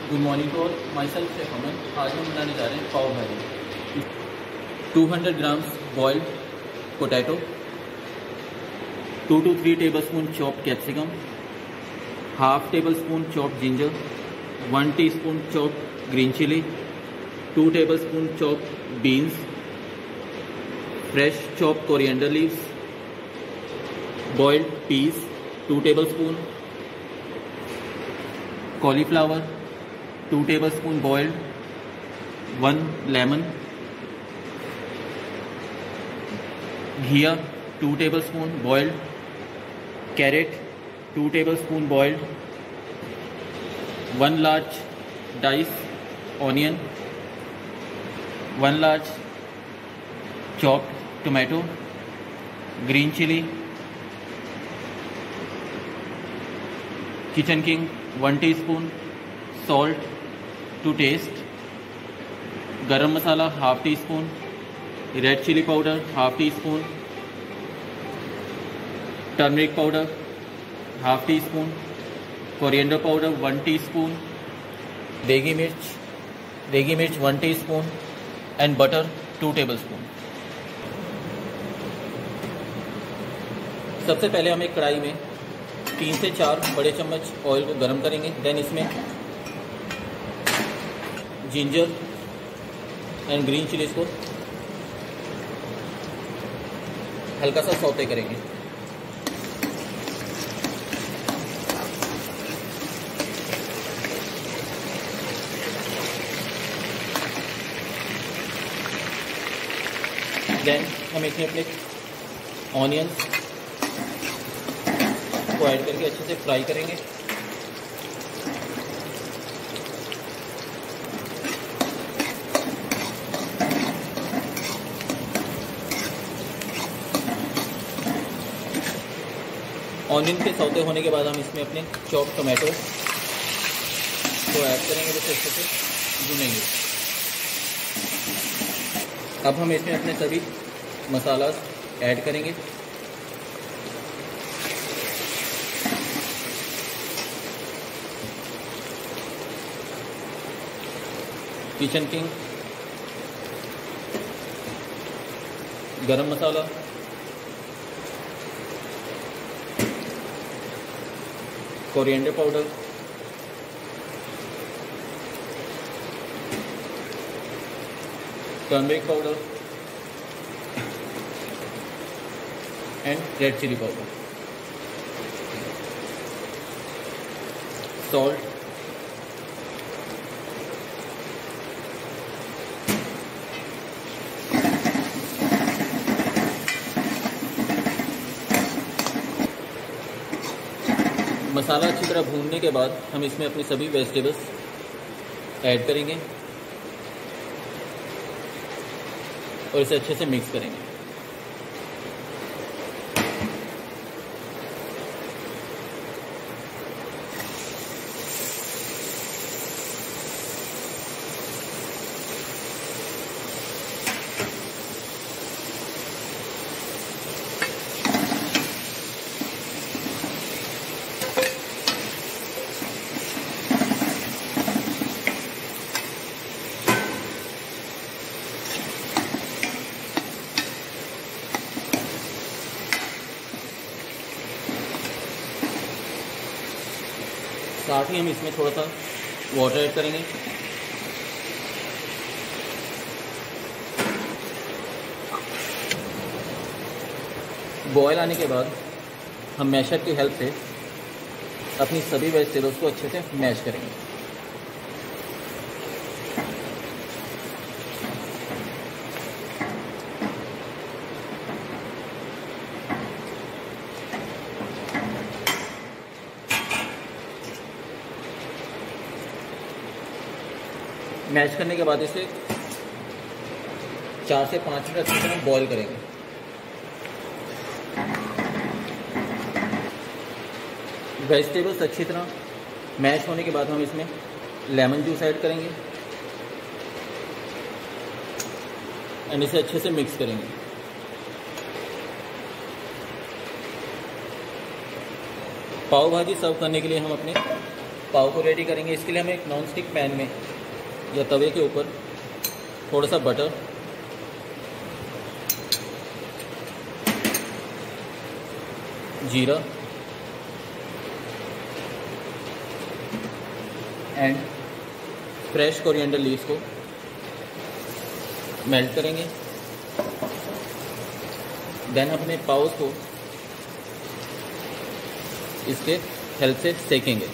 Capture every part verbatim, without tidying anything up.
Good morning to all, myself chef Aman. आज हम बनाने जा रहे हैं pav bhaji. Two hundred grams boiled potato, two two three tablespoon chopped capsicum, half tablespoon chopped ginger, one teaspoon chopped green chili, two tablespoon chopped beans, fresh chopped coriander leaves, boiled peas two tablespoon, cauliflower two tablespoon boiled, one lemon, ghiya two tablespoon boiled, carrot two tablespoon boiled, one large dice onion, one large chopped tomato, green chili, kitchen king one teaspoon, salt to taste, garam masala half teaspoon, red chili powder half teaspoon, turmeric powder half teaspoon, coriander powder one teaspoon, degi mirch degi mirch one teaspoon and butter two tablespoon. सबसे पहले हम एक कढ़ाई में तीन से चार बड़े चम्मच ऑयल को गर्म करेंगे। देन इसमें जिंजर एंड ग्रीन चिलीज को हल्का सा सौते करेंगे। देन हम इसमें अपने ऑनियंस को ऐड करके अच्छे से फ्राई करेंगे। ऑनियन के सौते होने के बाद हम इसमें अपने चॉप टोमेटो को ऐड करेंगे, जिसे अच्छे से भूनेंगे। अब हम इसमें अपने सभी मसाला ऐड करेंगे। Kitchen king, garam masala, coriander powder, turmeric powder and red chili powder, salt, masala अच्छी तरह भूनने के बाद हम इसमें अपनी सभी वेजिटेबल्स ऐड करेंगे और इसे अच्छे से मिक्स करेंगे। साथ ही हम इसमें थोड़ा सा वाटर ऐड करेंगे। बॉयल आने के बाद हम मैशर की हेल्प से अपनी सभी वेजिटेबल्स को अच्छे से मैश करेंगे। मैश करने के बाद इसे चार से पाँच मिनट अच्छी तरह बॉईल करेंगे। वेजिटेबल्स अच्छी तरह मैश होने के बाद हम इसमें लेमन जूस ऐड करेंगे एंड इसे अच्छे से मिक्स करेंगे। पाव भाजी सर्व करने के लिए हम अपने पाव को रेडी करेंगे। इसके लिए हमें एक नॉन स्टिक पैन में या तवे के ऊपर थोड़ा सा बटर, जीरा एंड फ्रेश कोरिएंडर लीव्स को मेल्ट करेंगे। देन अपने पाव को इसके हेल्प से सेकेंगे।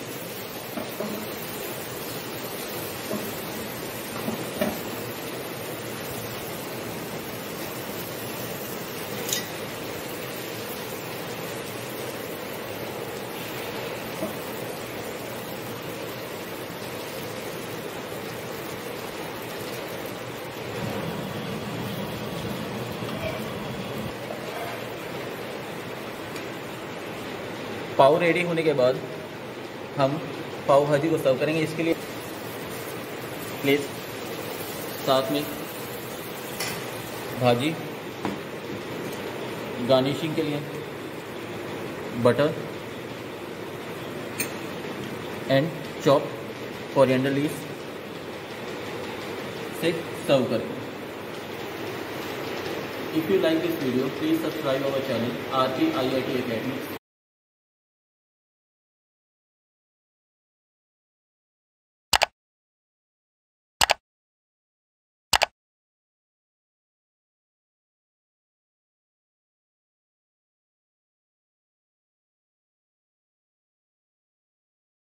पाव रेडी होने के बाद हम पाव भाजी को सर्व करेंगे। इसके लिए प्लेट, साथ में भाजी, गार्निशिंग के लिए butter and chop coriander leaves से सर्व करें। If you like this video, please subscribe our channel R K I I T Academy.